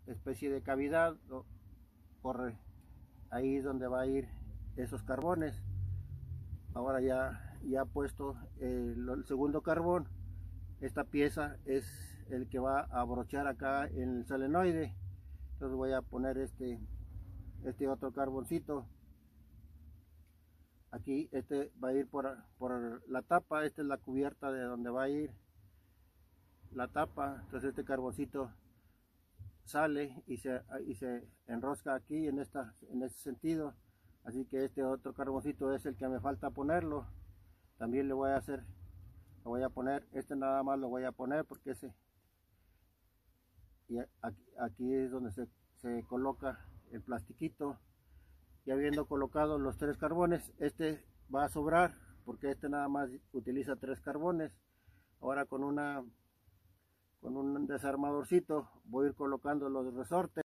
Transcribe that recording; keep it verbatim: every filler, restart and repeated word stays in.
especie de cavidad, corre ahí donde va a ir esos carbones. Ahora ya ya puesto el, el segundo carbón, esta pieza es el que va a brochar acá en el solenoide. Entonces voy a poner este este otro carboncito aquí. Este va a ir por, por la tapa. Esta es la cubierta de donde va a ir la tapa. Entonces este carboncito sale y se, y se enrosca aquí en esta en este sentido. Así que este otro carboncito es el que me falta ponerlo. También le voy a hacer, lo voy a poner, este nada más lo voy a poner porque ese, y aquí, aquí es donde se, se coloca el plastiquito. Y habiendo colocado los tres carbones, este va a sobrar porque este nada más utiliza tres carbones. Ahora con una con un desarmadorcito voy a ir colocando los resortes.